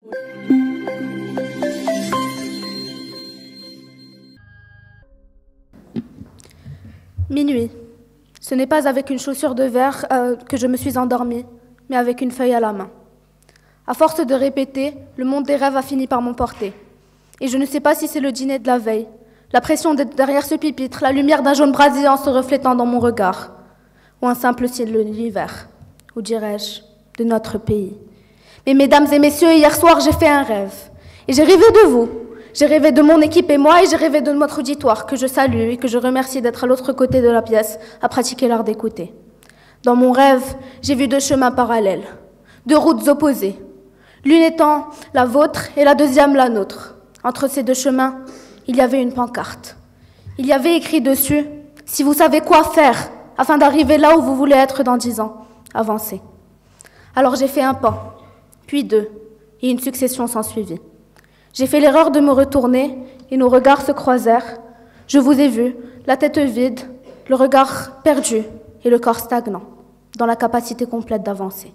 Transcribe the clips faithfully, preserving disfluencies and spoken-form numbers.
Minuit. Ce n'est pas avec une chaussure de verre euh, que je me suis endormie, mais avec une feuille à la main. À force de répéter, le monde des rêves a fini par m'emporter. Et je ne sais pas si c'est le dîner de la veille, la pression d'être derrière ce pupitre, la lumière d'un jaune brésilien se reflétant dans mon regard, ou un simple ciel de l'hiver, ou dirais-je, de notre pays. Mais mesdames et messieurs, hier soir, j'ai fait un rêve. Et j'ai rêvé de vous. J'ai rêvé de mon équipe et moi, et j'ai rêvé de notre auditoire, que je salue et que je remercie d'être à l'autre côté de la pièce, à pratiquer l'art d'écouter. Dans mon rêve, j'ai vu deux chemins parallèles, deux routes opposées, l'une étant la vôtre et la deuxième la nôtre. Entre ces deux chemins, il y avait une pancarte. Il y avait écrit dessus « Si vous savez quoi faire afin d'arriver là où vous voulez être dans dix ans, avancez ». Alors j'ai fait un pas, puis deux, et une succession s'ensuivit. J'ai fait l'erreur de me retourner et nos regards se croisèrent. Je vous ai vu, la tête vide, le regard perdu et le corps stagnant, dans la capacité complète d'avancer.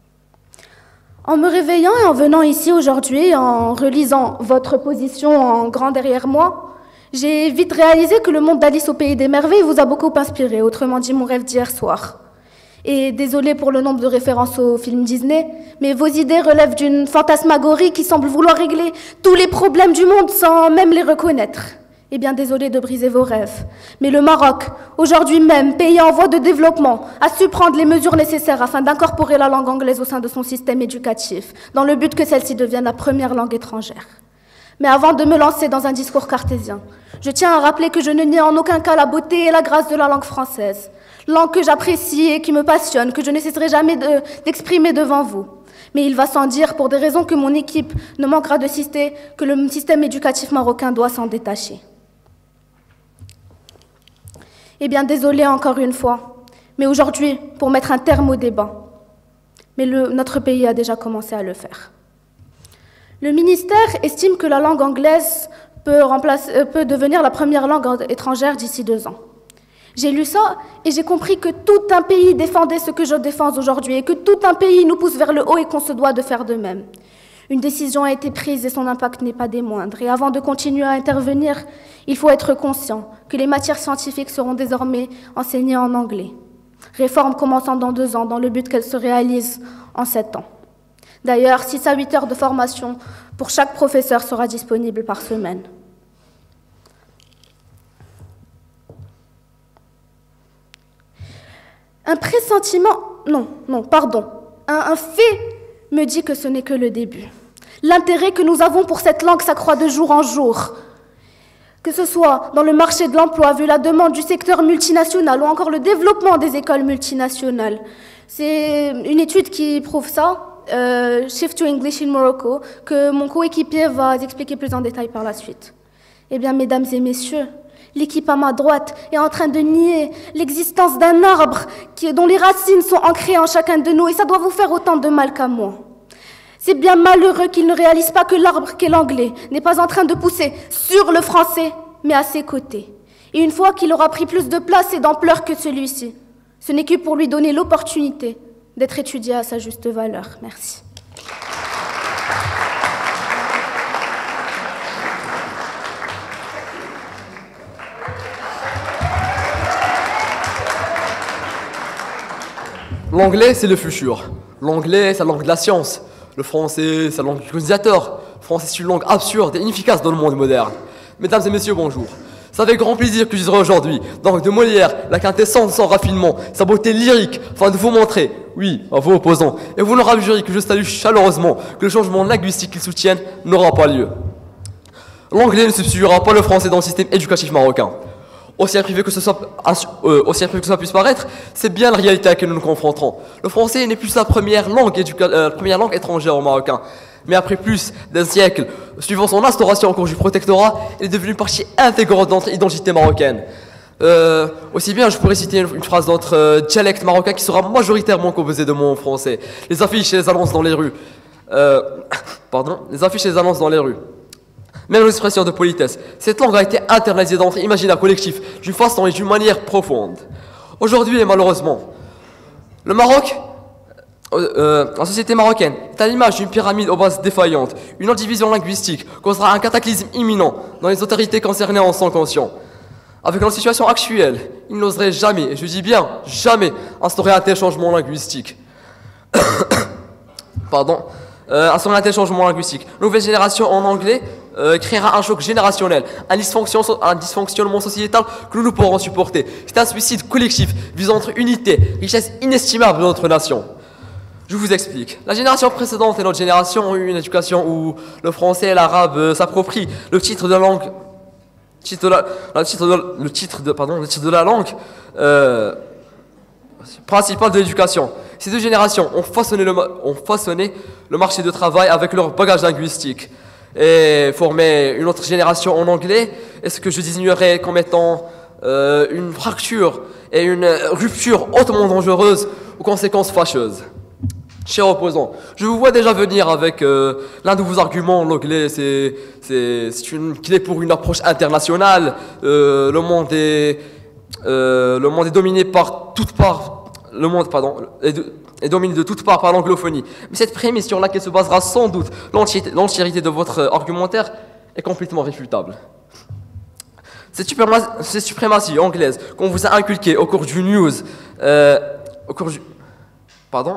En me réveillant et en venant ici aujourd'hui, en relisant votre position en grand derrière moi, j'ai vite réalisé que le monde d'Alice au Pays des Merveilles vous a beaucoup inspiré, autrement dit mon rêve d'hier soir. Et désolé pour le nombre de références au film Disney, mais vos idées relèvent d'une fantasmagorie qui semble vouloir régler tous les problèmes du monde sans même les reconnaître. Eh bien, désolé de briser vos rêves, mais le Maroc, aujourd'hui même, pays en voie de développement, a su prendre les mesures nécessaires afin d'incorporer la langue anglaise au sein de son système éducatif, dans le but que celle-ci devienne la première langue étrangère. Mais avant de me lancer dans un discours cartésien, je tiens à rappeler que je ne nie en aucun cas la beauté et la grâce de la langue française, langue que j'apprécie et qui me passionne, que je ne cesserai jamais de, d'exprimer devant vous. Mais il va sans dire, pour des raisons que mon équipe ne manquera de citer, que le système éducatif marocain doit s'en détacher. Eh bien, désolé encore une fois, mais aujourd'hui, pour mettre un terme au débat, mais le, notre pays a déjà commencé à le faire. Le ministère estime que la langue anglaise peut, remplacer, peut devenir la première langue étrangère d'ici deux ans. J'ai lu ça et j'ai compris que tout un pays défendait ce que je défends aujourd'hui et que tout un pays nous pousse vers le haut et qu'on se doit de faire de même. Une décision a été prise et son impact n'est pas des moindres. Et avant de continuer à intervenir, il faut être conscient que les matières scientifiques seront désormais enseignées en anglais. Réforme commençant dans deux ans, dans le but qu'elle se réalise en sept ans. D'ailleurs, six à huit heures de formation pour chaque professeur sera disponible par semaine. Un pressentiment, non, non, pardon, un, un fait me dit que ce n'est que le début. L'intérêt que nous avons pour cette langue s'accroît de jour en jour. Que ce soit dans le marché de l'emploi, vu la demande du secteur multinational ou encore le développement des écoles multinationales. C'est une étude qui prouve ça, euh, Shift to English in Morocco, que mon coéquipier va expliquer plus en détail par la suite. Eh bien, mesdames et messieurs, l'équipe à ma droite est en train de nier l'existence d'un arbre qui, dont les racines sont ancrées en chacun de nous, et ça doit vous faire autant de mal qu'à moi. C'est bien malheureux qu'ils ne réalisent pas que l'arbre qu'est l'anglais n'est pas en train de pousser sur le français, mais à ses côtés. Et une fois qu'il aura pris plus de place et d'ampleur que celui-ci, ce n'est que pour lui donner l'opportunité d'être étudié à sa juste valeur. Merci. L'anglais, c'est le futur. L'anglais, c'est la langue de la science. Le français, c'est la langue du colonisateur. Le français, c'est une langue absurde et inefficace dans le monde moderne. Mesdames et messieurs, bonjour. C'est avec grand plaisir que je dirai aujourd'hui, dans de Molière, la quintessence sans raffinement, sa beauté lyrique, afin de vous montrer, oui, à vos opposants, et vous leur avouerez que je salue chaleureusement que le changement linguistique qu'ils soutiennent n'aura pas lieu. L'anglais ne substituera pas le français dans le système éducatif marocain. Aussi imprévu que ce soit, euh, aussi imprévu que ça puisse paraître, c'est bien la réalité à laquelle nous nous confronterons. Le français n'est plus la première langue, éduca- euh, première langue étrangère au Marocain. Mais après plus d'un siècle, suivant son instauration au cours du protectorat, il est devenu une partie intégrante de notre identité marocaine. Euh, aussi bien, je pourrais citer une, une phrase de notre euh, dialecte marocain qui sera majoritairement composé de mots français. Les affiches et les annonces dans les rues. Euh, pardon, les affiches et les annonces dans les rues. Même l'expression de politesse. Cette langue a été internalisée dans notre imaginaire collectif d'une façon et d'une manière profonde. Aujourd'hui et malheureusement, le Maroc Euh, la société marocaine est à l'image d'une pyramide aux bases défaillantes. Une indivision linguistique causera un cataclysme imminent dont les autorités concernées en sont conscients. Avec la situation actuelle, ils n'oseraient jamais, et je dis bien jamais, instaurer un tel changement linguistique. Pardon. Euh, instaurer un tel changement linguistique. La nouvelle génération en anglais euh, créera un choc générationnel, un, dysfonction, un dysfonctionnement sociétal que nous ne pourrons supporter. C'est un suicide collectif visant notre unité, richesse inestimable de notre nation. Je vous explique. La génération précédente et notre génération ont eu une éducation où le français et l'arabe euh, s'approprient le titre de la langue, titre de la, le, titre de, le, titre de, pardon, le titre de la langue euh, principale de l'éducation. Ces deux générations ont façonné, le, ont façonné le marché du travail avec leur bagage linguistique et formé une autre génération en anglais, et ce que je désignerais comme étant euh, une fracture et une rupture hautement dangereuse aux conséquences fâcheuses. Chers opposants, je vous vois déjà venir avec euh, l'un de vos arguments. L'anglais, c'est, c'est, c'est une clé pour une approche internationale. Euh, le monde est, euh, le monde est dominé par toutes parts. Le monde, pardon, est, de, est dominé de toutes parts par l'anglophonie. Mais cette prémisse sur laquelle se basera sans doute l'entièreté, l'entièreté de votre argumentaire est complètement réfutable. Cette suprématie, cette suprématie anglaise qu'on vous a inculquée au cours du news, euh, au cours du, pardon.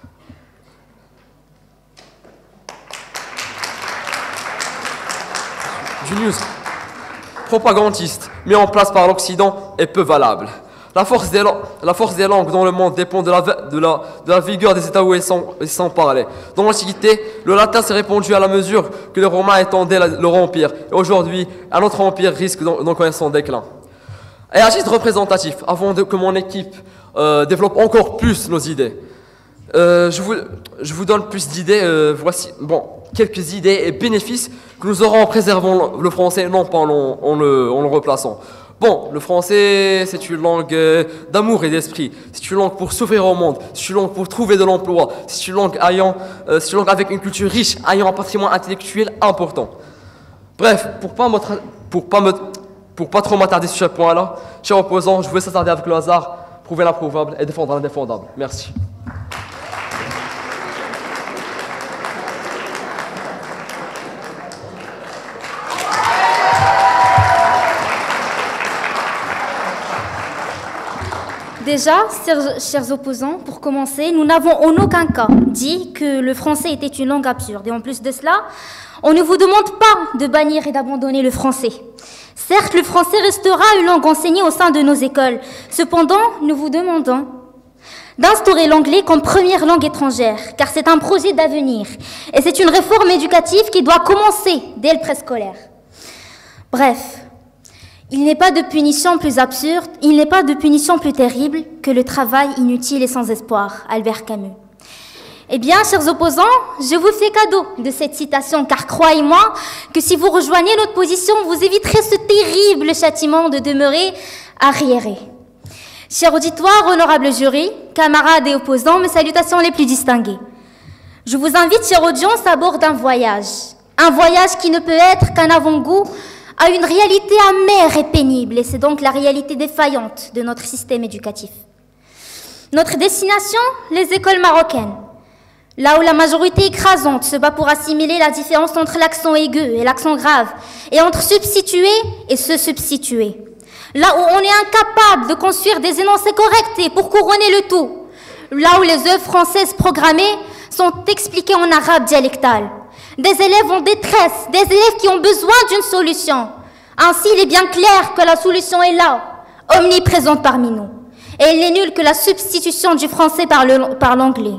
Du news propagandiste mis en place par l'Occident est peu valable. La force, des, la force des langues dans le monde dépend de la, de la, de la vigueur des États où elles sont, elles sont parlées. Dans l'Antiquité, le latin s'est répandu à la mesure que les Romains étendaient la, leur empire. Et aujourd'hui, un autre empire risque d'en connaître son déclin. Et à titre représentatif, avant de, que mon équipe euh, développe encore plus nos idées, euh, je, vous, je vous donne plus d'idées. Euh, voici, bon, quelques idées et bénéfices que nous aurons en préservant le français, non pas en, en, le, en le replaçant. Bon, le français, c'est une langue d'amour et d'esprit. C'est une langue pour s'ouvrir au monde. C'est une langue pour trouver de l'emploi. C'est une langue ayant, euh, c'est une langue avec une culture riche, ayant un patrimoine intellectuel important. Bref, pour pas me, pour pas me, pour pas trop m'attarder sur ce point-là, chers opposants, je vous laisse s'attarder avec le hasard, prouver l'improuvable et défendre l'indéfendable. Merci. Déjà, chers, chers opposants, pour commencer, nous n'avons en aucun cas dit que le français était une langue absurde. Et en plus de cela, on ne vous demande pas de bannir et d'abandonner le français. Certes, le français restera une langue enseignée au sein de nos écoles. Cependant, nous vous demandons d'instaurer l'anglais comme première langue étrangère, car c'est un projet d'avenir. Et c'est une réforme éducative qui doit commencer dès le préscolaire. Bref. Il n'est pas de punition plus absurde, il n'est pas de punition plus terrible que le travail inutile et sans espoir, Albert Camus. Eh bien, chers opposants, je vous fais cadeau de cette citation, car croyez-moi que si vous rejoignez notre position, vous éviterez ce terrible châtiment de demeurer arriéré. Cher auditoire, honorable jury, camarades et opposants, mes salutations les plus distinguées. Je vous invite, chère audience, à bord d'un voyage. Un voyage qui ne peut être qu'un avant-goût à une réalité amère et pénible, et c'est donc la réalité défaillante de notre système éducatif. Notre destination, les écoles marocaines, là où la majorité écrasante se bat pour assimiler la différence entre l'accent aigu et l'accent grave, et entre substituer et se substituer. Là où on est incapable de construire des énoncés corrects et pour couronner le tout. Là où les œuvres françaises programmées sont expliquées en arabe dialectal. Des élèves en détresse, des élèves qui ont besoin d'une solution. Ainsi, il est bien clair que la solution est là, omniprésente parmi nous. Et il n'est nul que la substitution du français par, le, par l'anglais.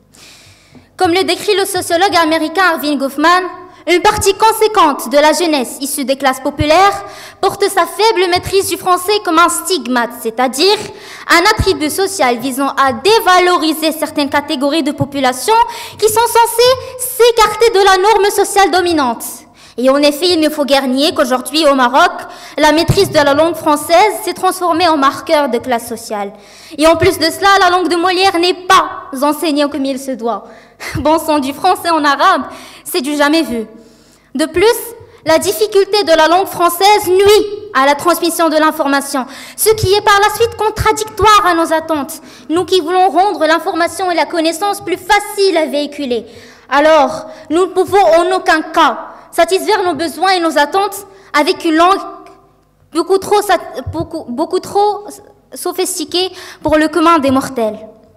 Comme le décrit le sociologue américain Erving Goffman, une partie conséquente de la jeunesse issue des classes populaires porte sa faible maîtrise du français comme un stigmate, c'est-à-dire un attribut social visant à dévaloriser certaines catégories de population qui sont censées s'écarter de la norme sociale dominante. Et en effet, il ne faut guère nier qu'aujourd'hui, au Maroc, la maîtrise de la langue française s'est transformée en marqueur de classe sociale. Et en plus de cela, la langue de Molière n'est pas enseignée comme il se doit. Bon sang, du français en arabe, c'est du jamais vu. De plus, la difficulté de la langue française nuit à la transmission de l'information, ce qui est par la suite contradictoire à nos attentes. Nous qui voulons rendre l'information et la connaissance plus faciles à véhiculer. Alors, nous ne pouvons en aucun cas satisfaire nos besoins et nos attentes avec une langue beaucoup trop, beaucoup, beaucoup trop sophistiquée pour le commun des mortels.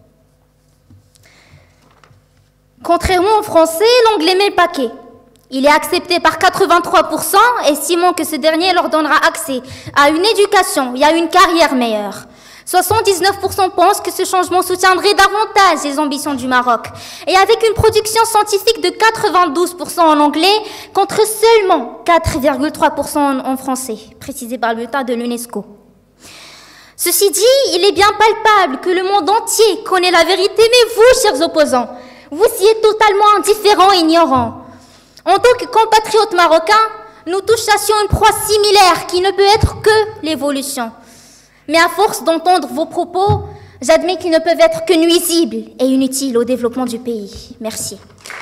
Contrairement au français, l'anglais met le paquet. Il est accepté par quatre-vingt-trois pour cent, estimant que ce dernier leur donnera accès à une éducation et à une carrière meilleure. soixante-dix-neuf pour cent pensent que ce changement soutiendrait davantage les ambitions du Maroc. Et avec une production scientifique de quatre-vingt-douze pour cent en anglais, contre seulement quatre virgule trois pour cent en français, précisé par le bulletin de l'UNESCO. Ceci dit, il est bien palpable que le monde entier connaît la vérité, mais vous, chers opposants, vous y êtes totalement indifférents et ignorants. En tant que compatriotes marocains, nous touchassions une proie similaire qui ne peut être que l'évolution. Mais à force d'entendre vos propos, j'admets qu'ils ne peuvent être que nuisibles et inutiles au développement du pays. Merci.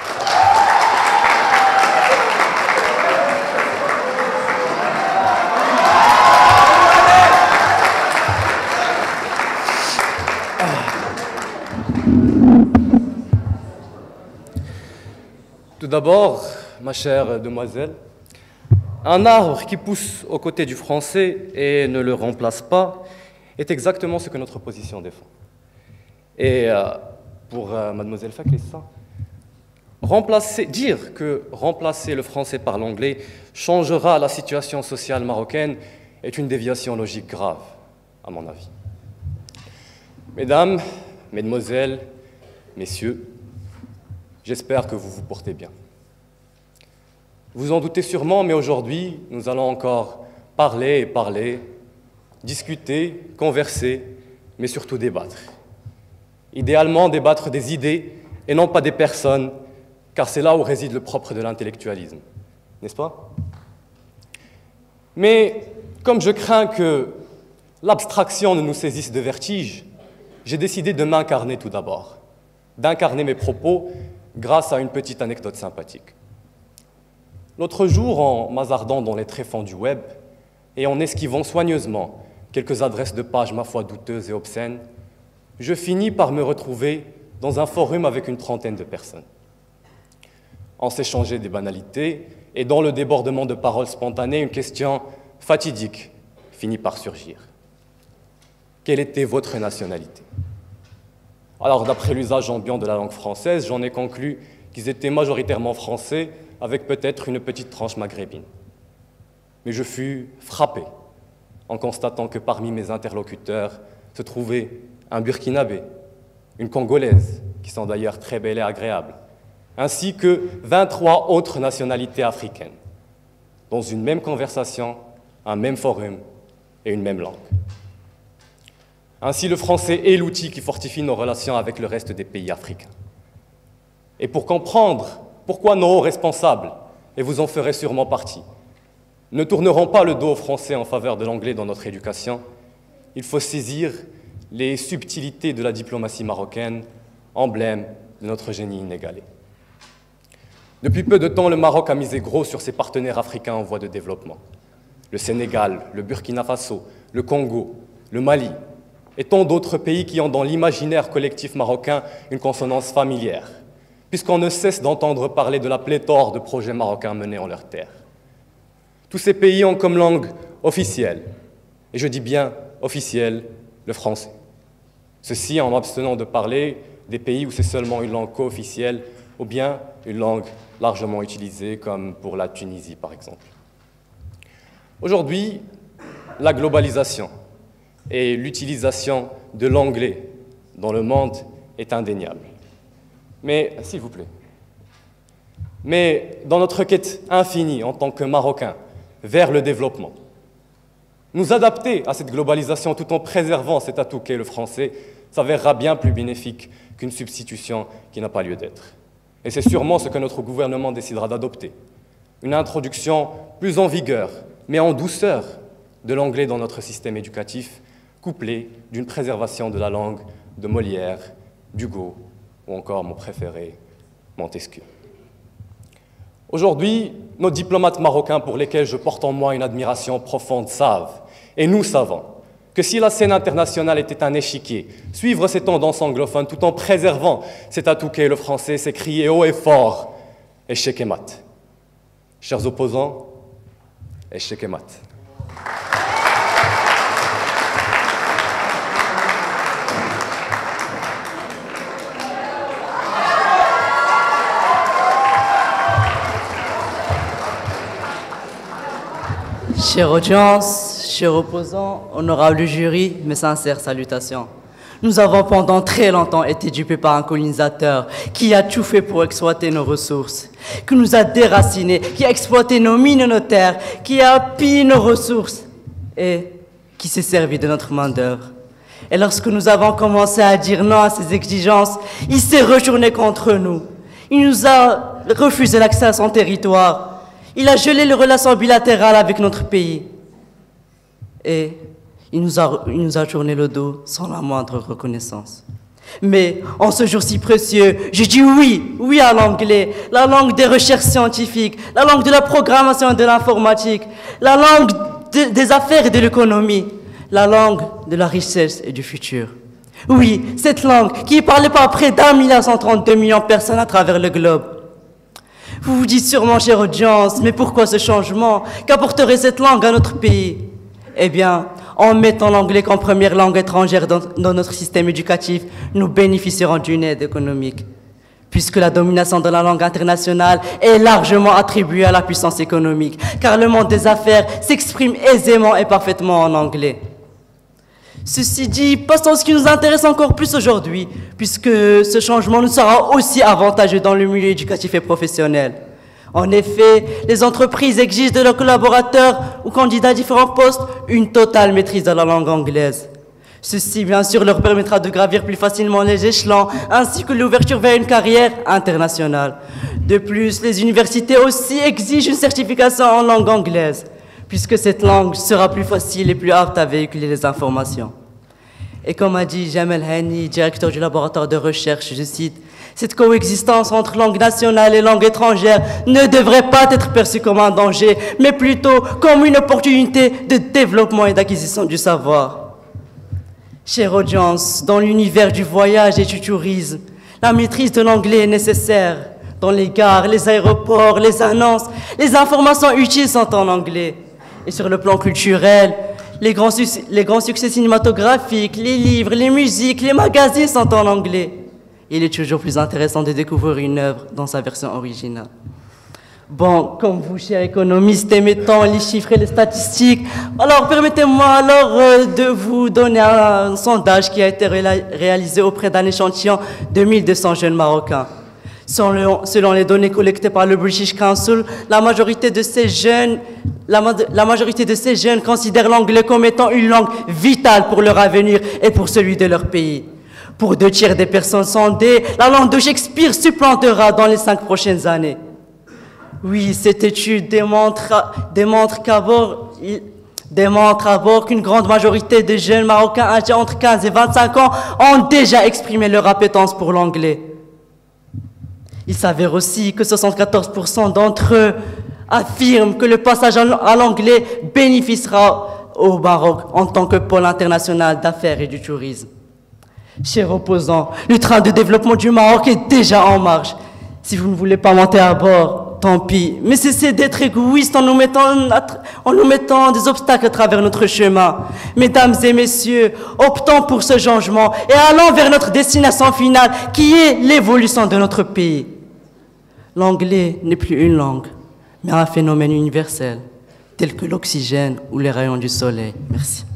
Tout d'abord, ma chère demoiselle, un arbre qui pousse aux côtés du français et ne le remplace pas est exactement ce que notre position défend. Et euh, pour euh, mademoiselle Faklissa, remplacer, dire que remplacer le français par l'anglais changera la situation sociale marocaine est une déviation logique grave, à mon avis. Mesdames, mesdemoiselles, messieurs, j'espère que vous vous portez bien. Vous en doutez sûrement, mais aujourd'hui, nous allons encore parler et parler, discuter, converser, mais surtout débattre. Idéalement, débattre des idées et non pas des personnes, car c'est là où réside le propre de l'intellectualisme, n'est-ce pas? Mais comme je crains que l'abstraction ne nous saisisse de vertige, j'ai décidé de m'incarner tout d'abord, d'incarner mes propos grâce à une petite anecdote sympathique. L'autre jour, en m'hasardant dans les tréfonds du web et en esquivant soigneusement quelques adresses de pages ma foi douteuses et obscènes, je finis par me retrouver dans un forum avec une trentaine de personnes. On s'échangeait des banalités et dans le débordement de paroles spontanées, une question fatidique finit par surgir. Quelle était votre nationalité? Alors, d'après l'usage ambiant de la langue française, j'en ai conclu qu'ils étaient majoritairement français, avec peut-être une petite tranche maghrébine. Mais je fus frappé en constatant que parmi mes interlocuteurs se trouvait un Burkinabé, une Congolaise, qui sont d'ailleurs très belles et agréables, ainsi que vingt-trois autres nationalités africaines, dans une même conversation, un même forum et une même langue. Ainsi, le français est l'outil qui fortifie nos relations avec le reste des pays africains. Et pour comprendre pourquoi nos hauts responsables, et vous en ferez sûrement partie, ne tourneront pas le dos aux Français en faveur de l'anglais dans notre éducation, il faut saisir les subtilités de la diplomatie marocaine, emblème de notre génie inégalé. Depuis peu de temps, le Maroc a misé gros sur ses partenaires africains en voie de développement. Le Sénégal, le Burkina Faso, le Congo, le Mali, et tant d'autres pays qui ont dans l'imaginaire collectif marocain une consonance familière, puisqu'on ne cesse d'entendre parler de la pléthore de projets marocains menés en leur terre. Tous ces pays ont comme langue officielle, et je dis bien officielle, le français. Ceci en m'abstenant de parler des pays où c'est seulement une langue co-officielle, ou bien une langue largement utilisée, comme pour la Tunisie par exemple. Aujourd'hui, la globalisation et l'utilisation de l'anglais dans le monde est indéniable. Mais, s'il vous plaît, mais dans notre quête infinie en tant que Marocains vers le développement, nous adapter à cette globalisation tout en préservant cet atout qu'est le français s'avérera bien plus bénéfique qu'une substitution qui n'a pas lieu d'être. Et c'est sûrement ce que notre gouvernement décidera d'adopter. Une introduction plus en vigueur, mais en douceur, de l'anglais dans notre système éducatif, couplée d'une préservation de la langue de Molière, d'Hugo, ou encore mon préféré, Montesquieu. Aujourd'hui, nos diplomates marocains pour lesquels je porte en moi une admiration profonde savent, et nous savons, que si la scène internationale était un échiquier, suivre ces tendances anglophones tout en préservant cet atout qu'est le français, c'est crier haut et fort « Échec et mat ». Chers opposants, échec et mat. Chère audience, chers opposants, honorable jury, mes sincères salutations. Nous avons pendant très longtemps été dupés par un colonisateur qui a tout fait pour exploiter nos ressources, qui nous a déracinés, qui a exploité nos mines, nos terres, qui a pillé nos ressources et qui s'est servi de notre main-d'œuvre. Et lorsque nous avons commencé à dire non à ces exigences, il s'est retourné contre nous. Il nous a refusé l'accès à son territoire. Il a gelé les relations bilatérales avec notre pays. Et il nous a, il nous a tourné le dos sans la moindre reconnaissance. Mais en ce jour si précieux, je dis oui, oui à l'anglais, la langue des recherches scientifiques, la langue de la programmation et de l'informatique, la langue de, des affaires et de l'économie, la langue de la richesse et du futur. Oui, cette langue qui est parlée par près d'un milliard cent trente-deux millions de personnes à travers le globe. Vous vous dites sûrement, chère audience, mais pourquoi ce changement? Qu'apporterait cette langue à notre pays? Eh bien, en mettant l'anglais comme première langue étrangère dans, dans notre système éducatif, nous bénéficierons d'une aide économique, puisque la domination de la langue internationale est largement attribuée à la puissance économique, car le monde des affaires s'exprime aisément et parfaitement en anglais. Ceci dit, passons à ce qui nous intéresse encore plus aujourd'hui, puisque ce changement nous sera aussi avantageux dans le milieu éducatif et professionnel. En effet, les entreprises exigent de leurs collaborateurs ou candidats à différents postes une totale maîtrise de la langue anglaise. Ceci, bien sûr, leur permettra de gravir plus facilement les échelons, ainsi que l'ouverture vers une carrière internationale. De plus, les universités aussi exigent une certification en langue anglaise, puisque cette langue sera plus facile et plus apte à véhiculer les informations. Et comme a dit Jamel Hani, directeur du laboratoire de recherche, je cite, « Cette coexistence entre langue nationale et langue étrangère ne devrait pas être perçue comme un danger, mais plutôt comme une opportunité de développement et d'acquisition du savoir. » Chère audience, dans l'univers du voyage et du tourisme, la maîtrise de l'anglais est nécessaire. Dans les gares, les aéroports, les annonces, les informations utiles sont en anglais. Et sur le plan culturel, les grands, les grands succès cinématographiques, les livres, les musiques, les magazines sont en anglais. Il est toujours plus intéressant de découvrir une œuvre dans sa version originale. Bon, comme vous, chers économistes, émettons les chiffres et les statistiques, alors permettez-moi alors euh, de vous donner un, un sondage qui a été ré réalisé auprès d'un échantillon de mille deux cents jeunes Marocains. Selon, selon les données collectées par le British Council, la majorité de ces jeunes, la, la majorité de ces jeunes considèrent l'anglais comme étant une langue vitale pour leur avenir et pour celui de leur pays. Pour deux tiers des personnes sondées, la langue de Shakespeare supplantera dans les cinq prochaines années. Oui, cette étude démontre, démontre qu'à bord, démontre à bord qu'une grande majorité de jeunes Marocains âgés entre quinze et vingt-cinq ans ont déjà exprimé leur appétence pour l'anglais. Il s'avère aussi que soixante-quatorze pour cent d'entre eux affirment que le passage à l'anglais bénéficiera au Maroc en tant que pôle international d'affaires et du tourisme. Chers opposants, le train de développement du Maroc est déjà en marche. Si vous ne voulez pas monter à bord, tant pis. Mais cessez d'être égoïste en nous mettant, en nous mettant des obstacles à travers notre chemin. Mesdames et messieurs, optons pour ce changement et allons vers notre destination finale qui est l'évolution de notre pays. L'anglais n'est plus une langue, mais un phénomène universel, tel que l'oxygène ou les rayons du soleil. Merci.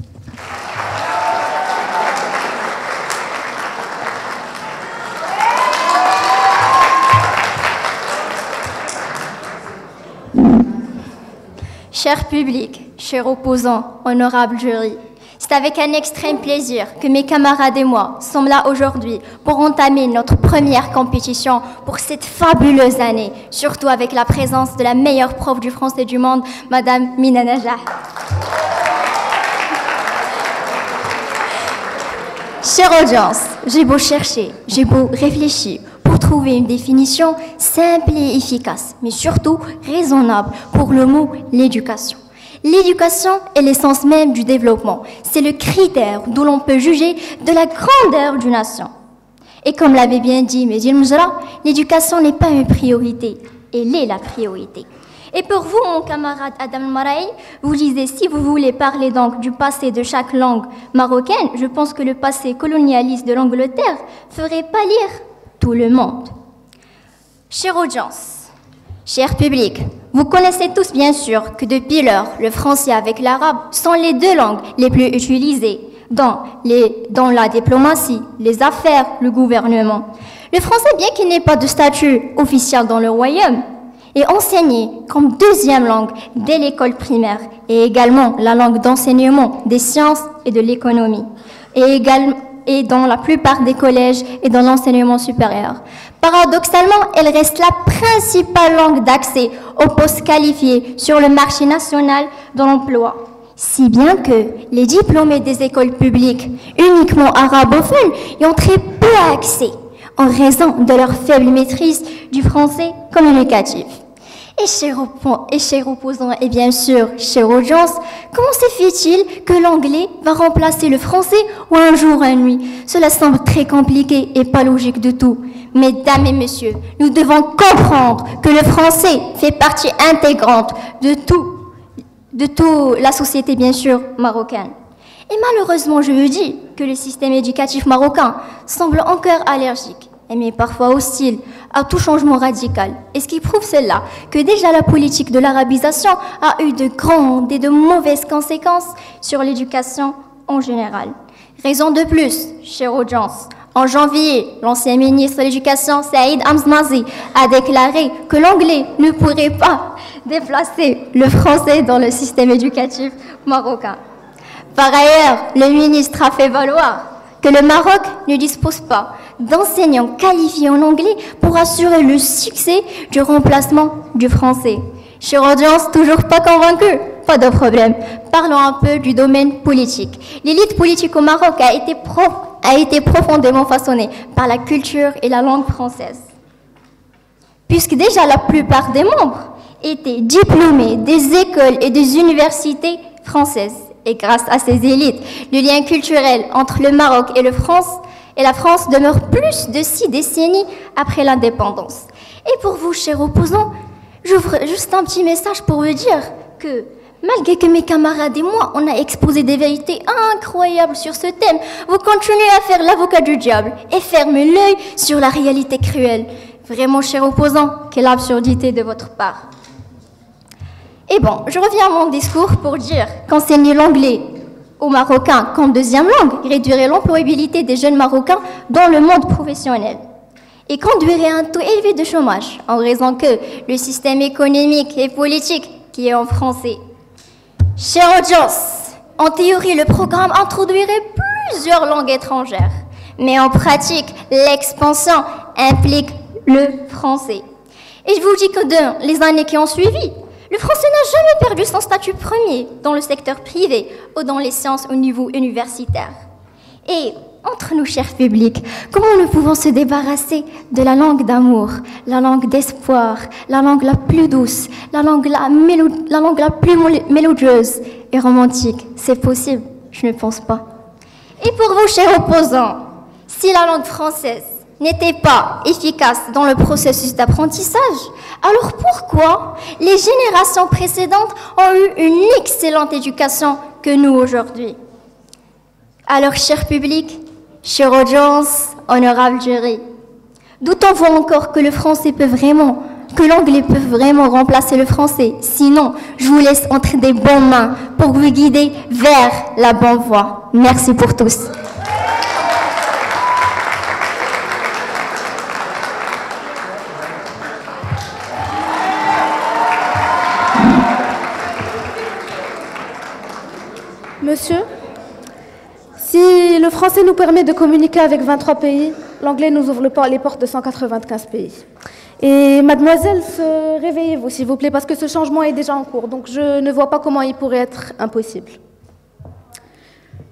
Cher public, chers opposants, honorable jury, c'est avec un extrême plaisir que mes camarades et moi sommes là aujourd'hui pour entamer notre première compétition pour cette fabuleuse année, surtout avec la présence de la meilleure prof du français du monde, Madame Mina Najah. Chère audience, j'ai beau chercher, j'ai beau réfléchir pour trouver trouver une définition simple et efficace, mais surtout raisonnable pour le mot l'éducation. L'éducation est l'essence même du développement. C'est le critère d'où l'on peut juger de la grandeur d'une nation. Et comme l'avait bien dit Mehdi Moujra, l'éducation n'est pas une priorité, elle est la priorité. Et pour vous, mon camarade Adam Maraï, vous disiez, si vous voulez parler donc du passé de chaque langue marocaine, je pense que le passé colonialiste de l'Angleterre ferait pâlir tout le monde. Chère audience, cher public, vous connaissez tous bien sûr que depuis lors, le français avec l'arabe sont les deux langues les plus utilisées dans, les, dans la diplomatie, les affaires, le gouvernement. Le français, bien qu'il n'ait pas de statut officiel dans le royaume, est enseigné comme deuxième langue dès l'école primaire et également la langue d'enseignement des sciences et de l'économie et, également, et dans la plupart des collèges et dans l'enseignement supérieur. Paradoxalement, elle reste la principale langue d'accès aux postes qualifiés sur le marché national de l'emploi. Si bien que les diplômés des écoles publiques uniquement arabophones y ont très peu accès en raison de leur faible maîtrise du français communicatif. Et chers opposants et bien sûr chère audience, comment se fait-il que l'anglais va remplacer le français ou un jour un nuit? Cela semble très compliqué et pas logique du tout. Mesdames et messieurs, nous devons comprendre que le français fait partie intégrante de tout, de toute la société bien sûr marocaine. Et malheureusement, je veux dire que le système éducatif marocain semble encore allergique, mais parfois hostile à tout changement radical. Et ce qui prouve cela, que déjà la politique de l'arabisation a eu de grandes et de mauvaises conséquences sur l'éducation en général. Raison de plus, chère audience, en janvier, l'ancien ministre de l'Éducation, Saïd Amzmazi, a déclaré que l'anglais ne pourrait pas déplacer le français dans le système éducatif marocain. Par ailleurs, le ministre a fait valoir que le Maroc ne dispose pas d'enseignants qualifiés en anglais pour assurer le succès du remplacement du français. Chère audience, toujours pas convaincue? Pas de problème. Parlons un peu du domaine politique. L'élite politique au Maroc a été, pro a été profondément façonnée par la culture et la langue française. Puisque déjà la plupart des membres étaient diplômés des écoles et des universités françaises. Et grâce à ces élites, le lien culturel entre le Maroc et, le France, et la France demeure plus de six décennies après l'indépendance. Et pour vous, chers opposants, j'ouvre juste un petit message pour vous dire que, malgré que mes camarades et moi, on a exposé des vérités incroyables sur ce thème, vous continuez à faire l'avocat du diable et fermer l'œil sur la réalité cruelle. Vraiment, chers opposants, quelle absurdité de votre part. Et bon, je reviens à mon discours pour dire qu'enseigner l'anglais aux Marocains comme deuxième langue réduirait l'employabilité des jeunes Marocains dans le monde professionnel et conduirait à un taux élevé de chômage en raison que le système économique et politique qui est en français. Chère audience, en théorie, le programme introduirait plusieurs langues étrangères, mais en pratique, l'expansion implique le français. Et je vous dis que dans les années qui ont suivi, le français n'a jamais perdu son statut premier dans le secteur privé ou dans les sciences au niveau universitaire. Et entre nous, chers publics, comment nous pouvons se débarrasser de la langue d'amour, la langue d'espoir, la langue la plus douce, la langue la, mélo la, langue la plus mélodieuse et romantique? C'est possible? Je ne pense pas. Et pour vous, chers opposants, si la langue française n'était pas efficace dans le processus d'apprentissage, alors pourquoi les générations précédentes ont eu une excellente éducation que nous aujourd'hui? Alors, cher public, chère audience, honorable jury, doutons-vous encore que le français peut vraiment, que l'anglais peut vraiment remplacer le français? Sinon, je vous laisse entre des bonnes mains pour vous guider vers la bonne voie. Merci pour tous. Monsieur, si le français nous permet de communiquer avec vingt-trois pays, l'anglais nous ouvre les portes de cent quatre-vingt-quinze pays. Et mademoiselle, réveillez-vous s'il vous plaît, parce que ce changement est déjà en cours, donc je ne vois pas comment il pourrait être impossible.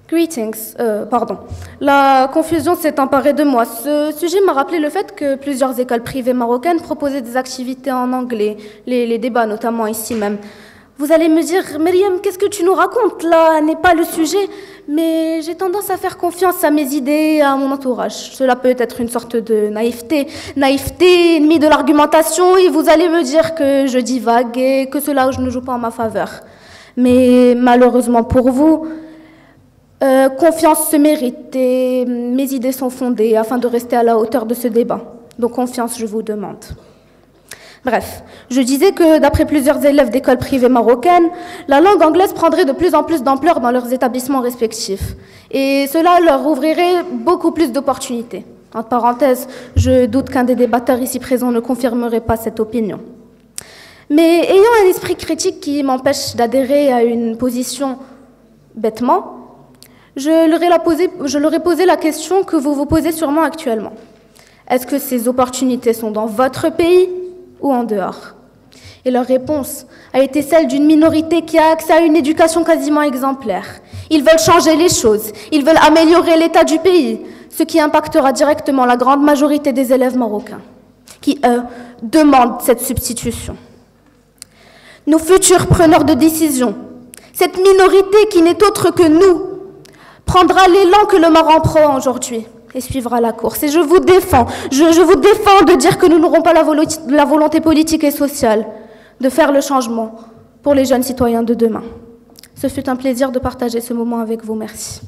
Greetings, euh, pardon. La confusion s'est emparée de moi. Ce sujet m'a rappelé le fait que plusieurs écoles privées marocaines proposaient des activités en anglais, les, les débats notamment ici même. Vous allez me dire, Myriam, qu'est-ce que tu nous racontes? Là n'est pas le sujet, mais j'ai tendance à faire confiance à mes idées et à mon entourage. Cela peut être une sorte de naïveté, naïveté ennemie de l'argumentation, et vous allez me dire que je divague et que cela ne joue pas en ma faveur. Mais malheureusement pour vous, Euh, confiance se mérite et mes idées sont fondées afin de rester à la hauteur de ce débat. Donc confiance, je vous demande. Bref, je disais que d'après plusieurs élèves d'écoles privées marocaines, la langue anglaise prendrait de plus en plus d'ampleur dans leurs établissements respectifs. Et cela leur ouvrirait beaucoup plus d'opportunités. Entre parenthèses, je doute qu'un des débatteurs ici présents ne confirmerait pas cette opinion. Mais ayant un esprit critique qui m'empêche d'adhérer à une position bêtement, Je leur, ai la posé, je leur ai posé la question que vous vous posez sûrement actuellement. Est-ce que ces opportunités sont dans votre pays ou en dehors? Et leur réponse a été celle d'une minorité qui a accès à une éducation quasiment exemplaire. Ils veulent changer les choses, ils veulent améliorer l'état du pays, ce qui impactera directement la grande majorité des élèves marocains, qui, eux, demandent cette substitution. Nos futurs preneurs de décision, cette minorité qui n'est autre que nous, prendra l'élan que le Maroc prend aujourd'hui et suivra la course. Et je vous défends, je, je vous défends de dire que nous n'aurons pas la, la volonté politique et sociale de faire le changement pour les jeunes citoyens de demain. Ce fut un plaisir de partager ce moment avec vous. Merci.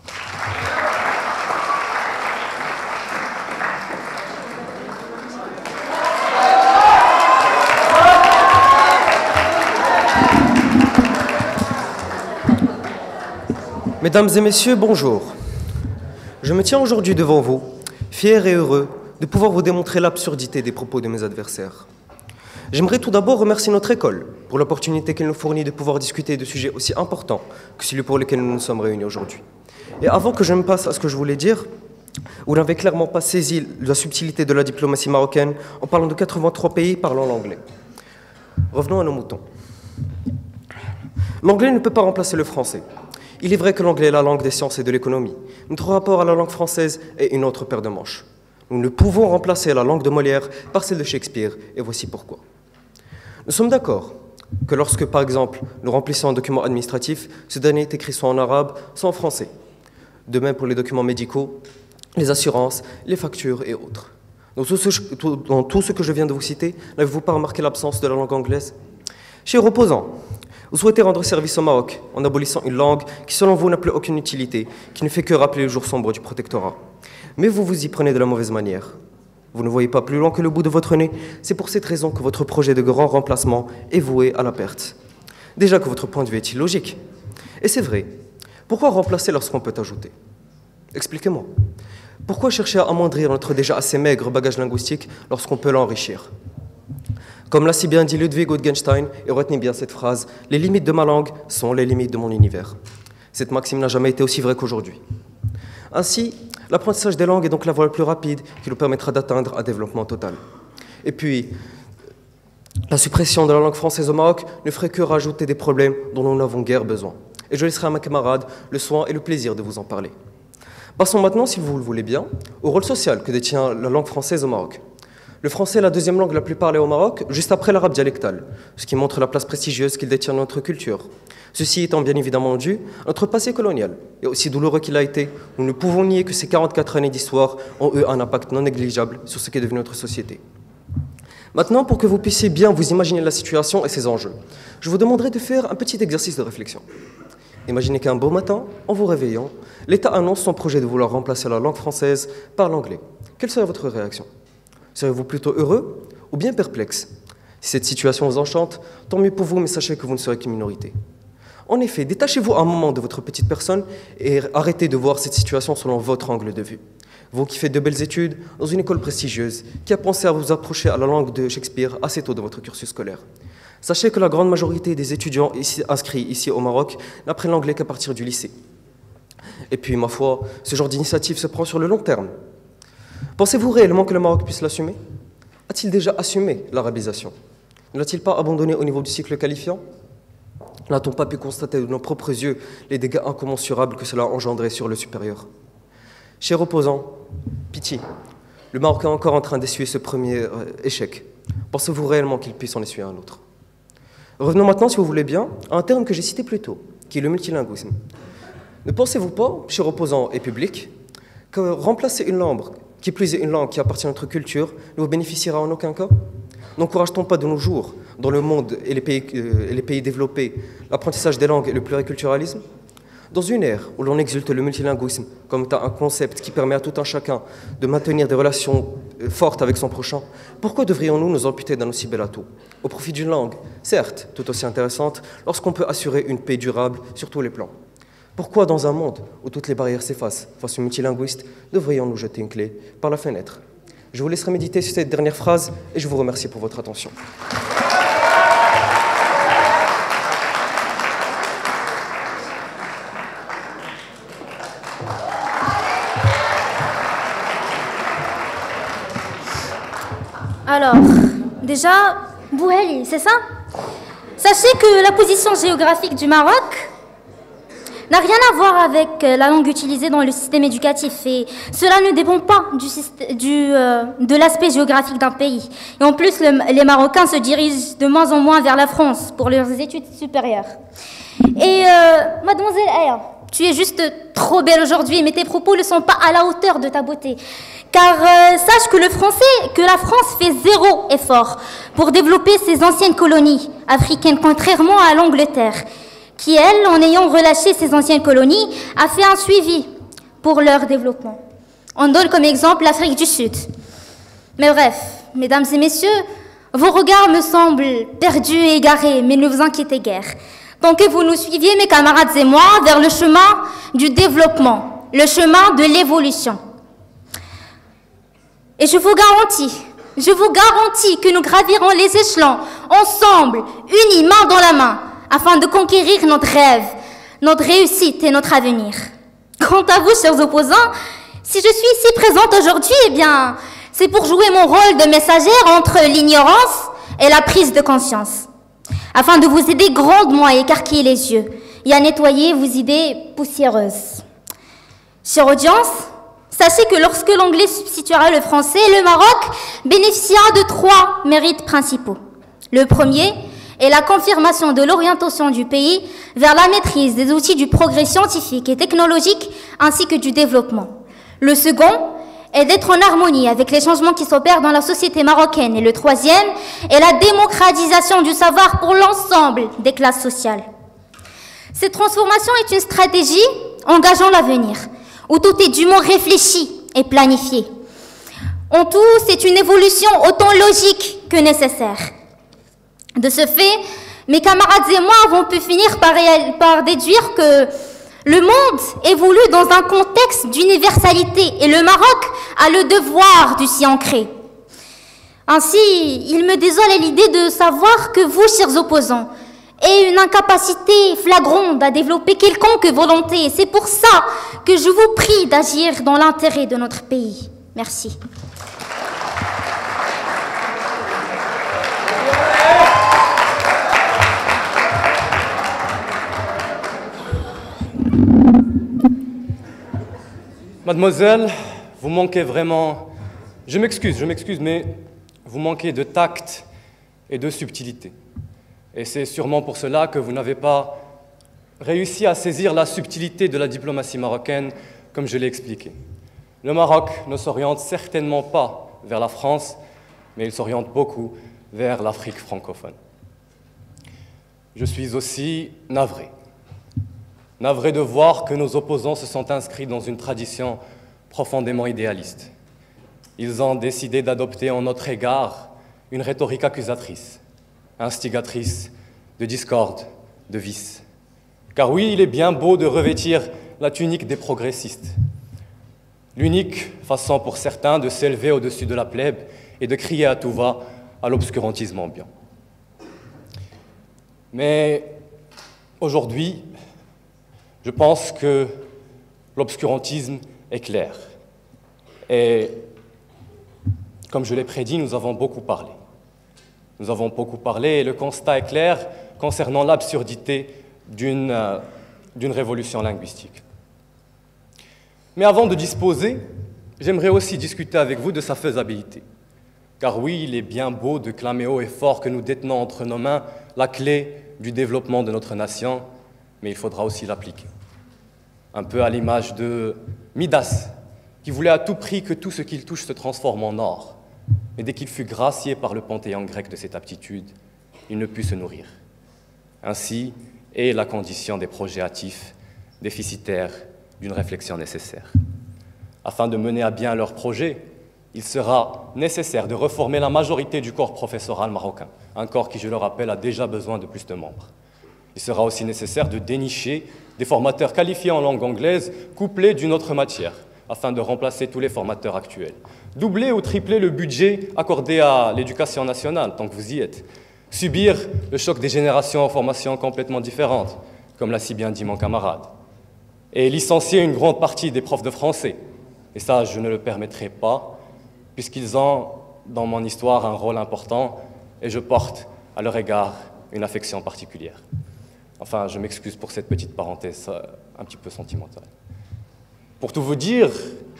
Mesdames et messieurs, bonjour. Je me tiens aujourd'hui devant vous, fier et heureux de pouvoir vous démontrer l'absurdité des propos de mes adversaires. J'aimerais tout d'abord remercier notre école pour l'opportunité qu'elle nous fournit de pouvoir discuter de sujets aussi importants que celui pour lequel nous nous sommes réunis aujourd'hui. Et avant que je me passe à ce que je voulais dire, vous n'avez clairement pas saisi la subtilité de la diplomatie marocaine en parlant de quatre-vingt-trois pays parlant l'anglais. Revenons à nos moutons. L'anglais ne peut pas remplacer le français. Il est vrai que l'anglais est la langue des sciences et de l'économie. Notre rapport à la langue française est une autre paire de manches. Nous ne pouvons remplacer la langue de Molière par celle de Shakespeare, et voici pourquoi. Nous sommes d'accord que lorsque, par exemple, nous remplissons un document administratif, ce dernier est écrit soit en arabe, soit en français. De même pour les documents médicaux, les assurances, les factures et autres. Dans tout ce, dans tout ce que je viens de vous citer, n'avez-vous pas remarqué l'absence de la langue anglaise? Chers opposants, vous souhaitez rendre service au Maroc en abolissant une langue qui, selon vous, n'a plus aucune utilité, qui ne fait que rappeler le jour sombre du protectorat. Mais vous vous y prenez de la mauvaise manière. Vous ne voyez pas plus loin que le bout de votre nez. C'est pour cette raison que votre projet de grand remplacement est voué à la perte. Déjà que votre point de vue est illogique. Et c'est vrai. Pourquoi remplacer lorsqu'on peut ajouter? Expliquez-moi. Pourquoi chercher à amoindrir notre déjà assez maigre bagage linguistique lorsqu'on peut l'enrichir? Comme l'a si bien dit Ludwig Wittgenstein, et retenez bien cette phrase, « Les limites de ma langue sont les limites de mon univers ». Cette maxime n'a jamais été aussi vraie qu'aujourd'hui. Ainsi, l'apprentissage des langues est donc la voie la plus rapide qui nous permettra d'atteindre un développement total. Et puis, la suppression de la langue française au Maroc ne ferait que rajouter des problèmes dont nous n'avons guère besoin. Et je laisserai à ma camarade le soin et le plaisir de vous en parler. Passons maintenant, si vous le voulez bien, au rôle social que détient la langue française au Maroc. Le français est la deuxième langue la plus parlée au Maroc, juste après l'arabe dialectal, ce qui montre la place prestigieuse qu'il détient dans notre culture. Ceci étant bien évidemment dû à notre passé colonial, et aussi douloureux qu'il a été, nous ne pouvons nier que ces quarante-quatre années d'histoire ont eu un impact non négligeable sur ce qu'est devenu notre société. Maintenant, pour que vous puissiez bien vous imaginer la situation et ses enjeux, je vous demanderai de faire un petit exercice de réflexion. Imaginez qu'un beau matin, en vous réveillant, l'État annonce son projet de vouloir remplacer la langue française par l'anglais. Quelle serait votre réaction ? Serez-vous plutôt heureux ou bien perplexe? Si cette situation vous enchante, tant mieux pour vous, mais sachez que vous ne serez qu'une minorité. En effet, détachez-vous un moment de votre petite personne et arrêtez de voir cette situation selon votre angle de vue. Vous qui faites de belles études dans une école prestigieuse, qui a pensé à vous approcher à la langue de Shakespeare assez tôt dans votre cursus scolaire. Sachez que la grande majorité des étudiants ici, inscrits ici au Maroc n'apprennent l'anglais qu'à partir du lycée. Et puis, ma foi, ce genre d'initiative se prend sur le long terme. Pensez-vous réellement que le Maroc puisse l'assumer? A-t-il déjà assumé l'arabisation? Ne l'a-t-il pas abandonné au niveau du cycle qualifiant? N'a-t-on pas pu constater de nos propres yeux les dégâts incommensurables que cela a engendré sur le supérieur? Chers opposants, pitié, le Maroc est encore en train d'essuyer ce premier euh, échec. Pensez-vous réellement qu'il puisse en essuyer un autre? Revenons maintenant, si vous voulez bien, à un terme que j'ai cité plus tôt, qui est le multilinguisme. Ne pensez-vous pas, chers opposants et public, que remplacer une langue, qui plus est une langue qui appartient à notre culture, ne vous bénéficiera en aucun cas? N'encourage-t-on pas de nos jours, dans le monde et les pays, euh, et les pays développés, l'apprentissage des langues et le pluriculturalisme? Dans une ère où l'on exulte le multilinguisme comme un concept qui permet à tout un chacun de maintenir des relations fortes avec son prochain, pourquoi devrions-nous nous amputer d'un aussi bel atout, au profit d'une langue, certes tout aussi intéressante, lorsqu'on peut assurer une paix durable sur tous les plans? Pourquoi, dans un monde où toutes les barrières s'effacent face aux multilinguistes, devrions-nous jeter une clé par la fenêtre? Je vous laisserai méditer sur cette dernière phrase et je vous remercie pour votre attention. Alors, déjà, Bouheli, c'est ça? Sachez que la position géographique du Maroc n'a rien à voir avec la langue utilisée dans le système éducatif et cela ne dépend pas du, du, euh, de l'aspect géographique d'un pays. Et en plus, le, les Marocains se dirigent de moins en moins vers la France pour leurs études supérieures. Et euh, mademoiselle Aya, tu es juste trop belle aujourd'hui, mais tes propos ne sont pas à la hauteur de ta beauté. Car euh, sache que le français, que la France fait zéro effort pour développer ses anciennes colonies africaines, contrairement à l'Angleterre, qui, elle, en ayant relâché ses anciennes colonies, a fait un suivi pour leur développement. On donne comme exemple l'Afrique du Sud. Mais bref, mesdames et messieurs, vos regards me semblent perdus et égarés, mais ne vous inquiétez guère. Tant que vous nous suiviez, mes camarades et moi, vers le chemin du développement, le chemin de l'évolution. Et je vous garantis, je vous garantis que nous gravirons les échelons ensemble, unis, main dans la main, afin de conquérir notre rêve, notre réussite et notre avenir. Quant à vous, chers opposants, si je suis ici présente aujourd'hui, eh bien, c'est pour jouer mon rôle de messagère entre l'ignorance et la prise de conscience, afin de vous aider grandement à écarquiller les yeux et à nettoyer vos idées poussiéreuses. Chère audience, sachez que lorsque l'anglais substituera le français, le Maroc bénéficiera de trois mérites principaux. Le premier est la confirmation de l'orientation du pays vers la maîtrise des outils du progrès scientifique et technologique ainsi que du développement. Le second est d'être en harmonie avec les changements qui s'opèrent dans la société marocaine. Et le troisième est la démocratisation du savoir pour l'ensemble des classes sociales. Cette transformation est une stratégie engageant l'avenir, où tout est dûment réfléchi et planifié. En tout, c'est une évolution autant logique que nécessaire. De ce fait, mes camarades et moi avons pu finir par, par déduire que le monde évolue dans un contexte d'universalité et le Maroc a le devoir de s'y ancrer. Ainsi, il me désole à l'idée de savoir que vous, chers opposants, avez une incapacité flagrante à développer quelconque volonté. Et c'est pour ça que je vous prie d'agir dans l'intérêt de notre pays. Merci. Mademoiselle, vous manquez vraiment... Je m'excuse, je m'excuse, mais vous manquez de tact et de subtilité. Et c'est sûrement pour cela que vous n'avez pas réussi à saisir la subtilité de la diplomatie marocaine, comme je l'ai expliqué. Le Maroc ne s'oriente certainement pas vers la France, mais il s'oriente beaucoup vers l'Afrique francophone. Je suis aussi navré. Navré de voir que nos opposants se sont inscrits dans une tradition profondément idéaliste. Ils ont décidé d'adopter en notre égard une rhétorique accusatrice, instigatrice de discorde, de vice. Car oui, il est bien beau de revêtir la tunique des progressistes, l'unique façon pour certains de s'élever au-dessus de la plèbe et de crier à tout va à l'obscurantisme ambiant. Mais aujourd'hui, je pense que l'obscurantisme est clair. Et comme je l'ai prédit, nous avons beaucoup parlé. Nous avons beaucoup parlé et le constat est clair. concernant l'absurdité d'une euh, d'une révolution linguistique. Mais avant de disposer, j'aimerais aussi discuter avec vous de sa faisabilité. Car oui, il est bien beau de clamer haut et fort que nous détenons entre nos mains la clé du développement de notre nation, mais il faudra aussi l'appliquer. Un peu à l'image de Midas, qui voulait à tout prix que tout ce qu'il touche se transforme en or. Mais dès qu'il fut gracié par le panthéon grec de cette aptitude, il ne put se nourrir. Ainsi est la condition des projets hâtifs, déficitaires d'une réflexion nécessaire. Afin de mener à bien leurs projets, il sera nécessaire de reformer la majorité du corps professoral marocain, un corps qui, je le rappelle, a déjà besoin de plus de membres. Il sera aussi nécessaire de dénicher des formateurs qualifiés en langue anglaise couplés d'une autre matière, afin de remplacer tous les formateurs actuels. Doubler ou tripler le budget accordé à l'éducation nationale, tant que vous y êtes. Subir le choc des générations en formations complètement différentes, comme l'a si bien dit mon camarade. Et licencier une grande partie des profs de français. Et ça, je ne le permettrai pas, puisqu'ils ont, dans mon histoire, un rôle important, et je porte à leur égard une affection particulière. Enfin, je m'excuse pour cette petite parenthèse euh, un petit peu sentimentale. Pour tout vous dire,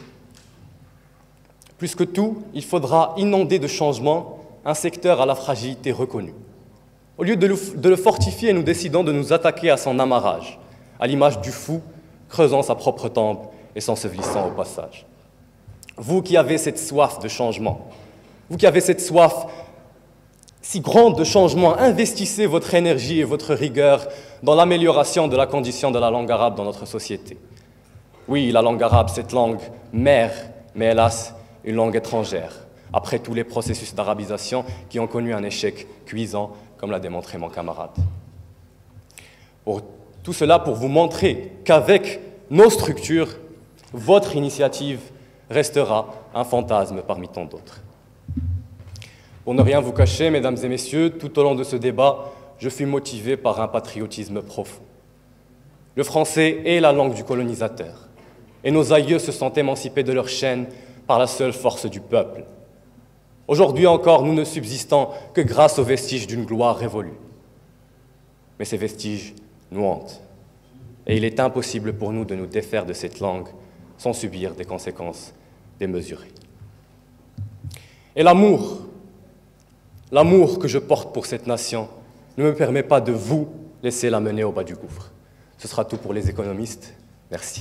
plus que tout, il faudra inonder de changements un secteur à la fragilité reconnue. Au lieu de le, de le fortifier, nous décidons de nous attaquer à son amarrage, à l'image du fou creusant sa propre tombe et s'ensevelissant au passage. Vous qui avez cette soif de changement, vous qui avez cette soif si grande de changement, investissez votre énergie et votre rigueur dans l'amélioration de la condition de la langue arabe dans notre société. Oui, la langue arabe, cette langue mère, mais hélas, une langue étrangère, après tous les processus d'arabisation qui ont connu un échec cuisant, comme l'a démontré mon camarade. Pour tout cela pour vous montrer qu'avec nos structures, votre initiative restera un fantasme parmi tant d'autres. Pour ne rien vous cacher, mesdames et messieurs, tout au long de ce débat, je fus motivé par un patriotisme profond. Le français est la langue du colonisateur, et nos aïeux se sont émancipés de leur chaîne par la seule force du peuple. Aujourd'hui encore, nous ne subsistons que grâce aux vestiges d'une gloire révolue. Mais ces vestiges nous hantent, et il est impossible pour nous de nous défaire de cette langue sans subir des conséquences démesurées. Et l'amour, l'amour que je porte pour cette nation ne me permet pas de vous laisser la mener au bas du gouffre. Ce sera tout pour les économistes. Merci.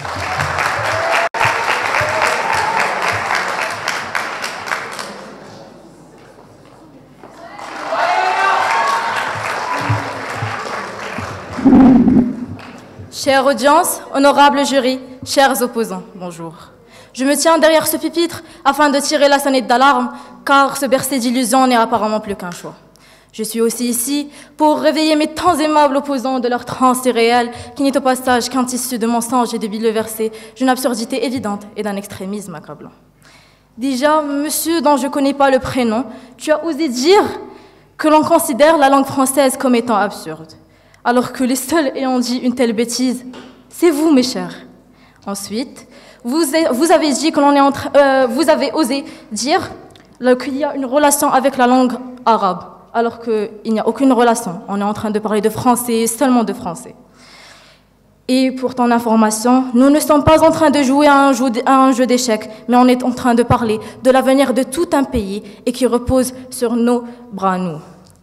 Chère audience, honorable jury, chers opposants, bonjour. Je me tiens derrière ce pupitre afin de tirer la sonnette d'alarme, car se bercer d'illusions n'est apparemment plus qu'un choix. Je suis aussi ici pour réveiller mes tant aimables opposants de leur transe irréelle, qui n'est au passage qu'un tissu de mensonges et de billes versées, d'une absurdité évidente et d'un extrémisme accablant. Déjà, monsieur dont je ne connais pas le prénom, tu as osé dire que l'on considère la langue française comme étant absurde, alors que les seuls ayant dit une telle bêtise, c'est vous, mes chers. Ensuite, vous, vous avez dit que l'on est en train, euh, vous avez osé dire qu'il y a une relation avec la langue arabe, alors qu'il n'y a aucune relation. On est en train de parler de français, seulement de français. Et pour ton information, nous ne sommes pas en train de jouer à un jeu, à un jeu d'échecs, mais on est en train de parler de l'avenir de tout un pays et qui repose sur nos bras, nous.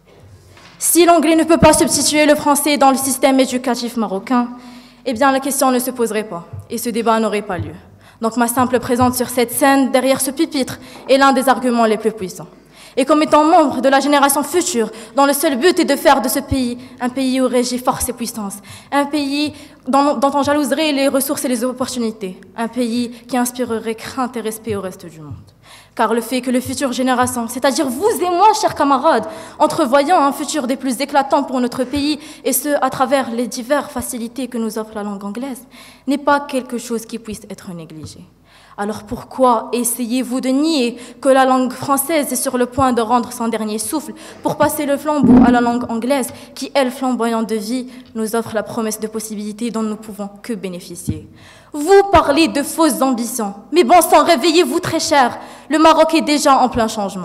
Si l'anglais ne peut pas substituer le français dans le système éducatif marocain, eh bien la question ne se poserait pas et ce débat n'aurait pas lieu. Donc ma simple présence sur cette scène, derrière ce pupitre, est l'un des arguments les plus puissants. Et comme étant membre de la génération future, dont le seul but est de faire de ce pays un pays où régit force et puissance, un pays dont, dont on jalouserait les ressources et les opportunités, un pays qui inspirerait crainte et respect au reste du monde. Car le fait que les futures générations, c'est-à-dire vous et moi, chers camarades, entrevoyant un futur des plus éclatants pour notre pays, et ce, à travers les diverses facilités que nous offre la langue anglaise, n'est pas quelque chose qui puisse être négligé. Alors pourquoi essayez-vous de nier que la langue française est sur le point de rendre son dernier souffle pour passer le flambeau à la langue anglaise qui, elle, flamboyante de vie, nous offre la promesse de possibilités dont nous ne pouvons que bénéficier? Vous parlez de fausses ambitions, mais bon sang, réveillez-vous très cher, le Maroc est déjà en plein changement.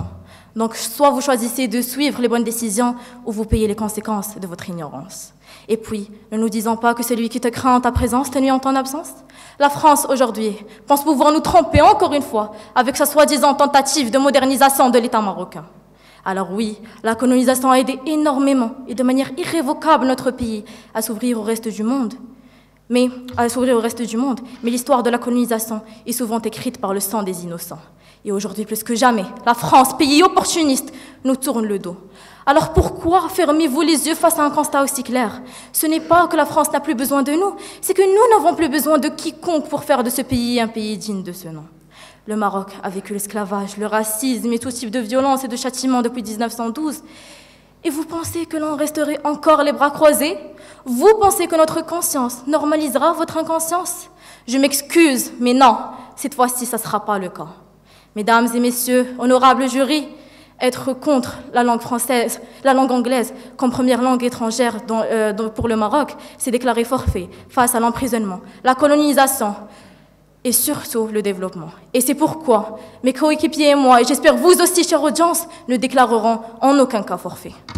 Donc, soit vous choisissez de suivre les bonnes décisions ou vous payez les conséquences de votre ignorance. Et puis, ne nous disons pas que celui qui te craint en ta présence te nuit en ton absence. La France, aujourd'hui, pense pouvoir nous tromper encore une fois avec sa soi-disant tentative de modernisation de l'État marocain. Alors oui, la colonisation a aidé énormément et de manière irrévocable notre pays à s'ouvrir au reste du monde. Mais, à s'ouvrir au reste du monde, mais l'histoire de la colonisation est souvent écrite par le sang des innocents. Et aujourd'hui, plus que jamais, la France, pays opportuniste, nous tourne le dos. Alors pourquoi fermez-vous les yeux face à un constat aussi clair? Ce n'est pas que la France n'a plus besoin de nous, c'est que nous n'avons plus besoin de quiconque pour faire de ce pays un pays digne de ce nom. Le Maroc a vécu l'esclavage, le racisme et tout type de violence et de châtiment depuis mille neuf cent douze. Et vous pensez que l'on resterait encore les bras croisés? Vous pensez que notre conscience normalisera votre inconscience? Je m'excuse, mais non, cette fois-ci, ça ne sera pas le cas. Mesdames et messieurs, honorables jurys, être contre la langue française, la langue anglaise comme première langue étrangère dans, euh, dans, pour le Maroc, c'est déclarer forfait face à l'emprisonnement, la colonisation et surtout le développement. Et c'est pourquoi mes coéquipiers et moi, et j'espère vous aussi, chère audience, ne déclarerons en aucun cas forfait.